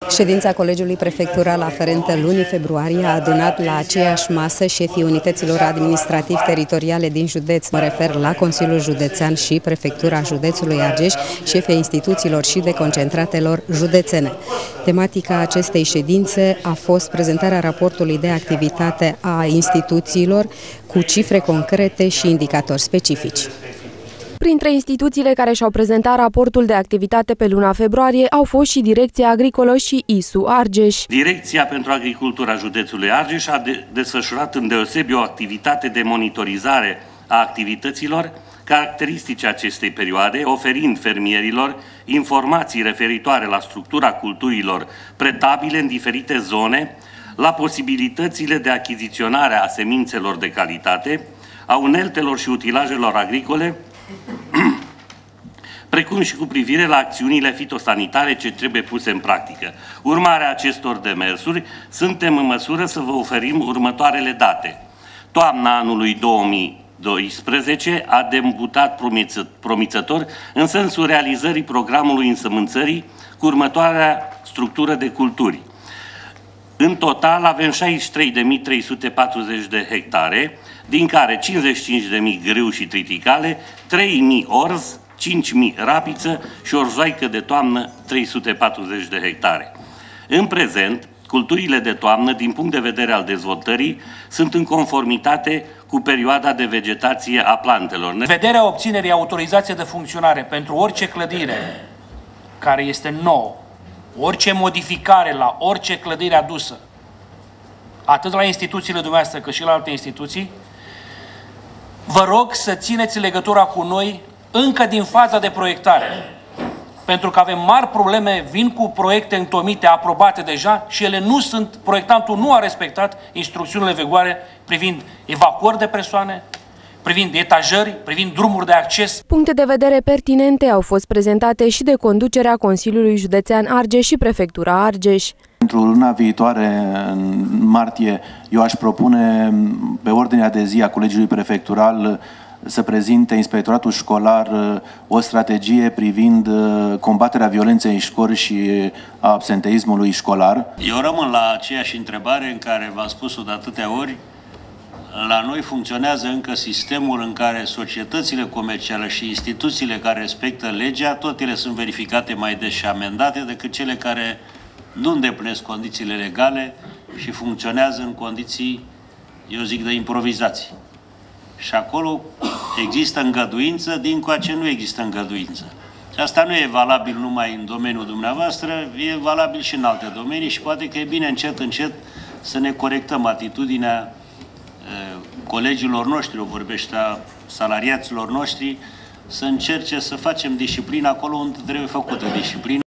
Ședința Colegiului Prefectural aferentă lunii februarie a adunat la aceeași masă șefii unităților administrativ-teritoriale din județ. Mă refer la Consiliul Județean și Prefectura Județului Argeș, șefii instituțiilor și deconcentratelor județene. Tematica acestei ședințe a fost prezentarea raportului de activitate a instituțiilor cu cifre concrete și indicatori specifici. Printre instituțiile care și-au prezentat raportul de activitate pe luna februarie au fost și Direcția Agricolă și ISU Argeș. Direcția pentru Agricultura Județului Argeș a desfășurat îndeosebi o activitate de monitorizare a activităților caracteristice acestei perioade, oferind fermierilor informații referitoare la structura culturilor pretabile în diferite zone, la posibilitățile de achiziționare a semințelor de calitate, a uneltelor și utilajelor agricole, precum și cu privire la acțiunile fitosanitare ce trebuie puse în practică. Urmarea acestor demersuri, suntem în măsură să vă oferim următoarele date. Toamna anului 2012 a debutat promițător în sensul realizării programului însămânțării cu următoarea structură de culturi. În total avem 63.340 de hectare, din care 55.000 grâu și triticale, 3.000 orz, 5.000 rapiță și orzoaică de toamnă 340 de hectare. În prezent, culturile de toamnă, din punct de vedere al dezvoltării, sunt în conformitate cu perioada de vegetație a plantelor. În vederea obținerii autorizației de funcționare pentru orice clădire care este nouă, orice modificare la orice clădire adusă, atât la instituțiile dumneavoastră cât și la alte instituții, vă rog să țineți legătura cu noi încă din faza de proiectare. Pentru că avem mari probleme, vin cu proiecte întomite, aprobate deja și ele nu sunt, proiectantul nu a respectat instrucțiunile vigoare privind evacuări de persoane, privind etajări, privind drumuri de acces. Puncte de vedere pertinente au fost prezentate și de conducerea Consiliului Județean Argeș și Prefectura Argeș. Pentru luna viitoare, în martie, eu aș propune pe ordinea de zi a Colegiului Prefectural să prezinte Inspectoratul Școlar o strategie privind combaterea violenței în școli și a absenteismului școlar. Eu rămân la aceeași întrebare în care v-am spus-o de atâtea ori. La noi funcționează încă sistemul în care societățile comerciale și instituțiile care respectă legea, tot ele sunt verificate mai des și amendate decât cele care nu îndeplinesc condițiile legale și funcționează în condiții, eu zic, de improvizație. Și acolo există îngăduință, dincoace nu există îngăduință. Și asta nu e valabil numai în domeniul dumneavoastră, e valabil și în alte domenii și poate că e bine încet, încet să ne corectăm atitudinea colegilor noștri, o vorbește a salariaților noștri, să încerce să facem disciplină acolo unde trebuie făcută disciplină.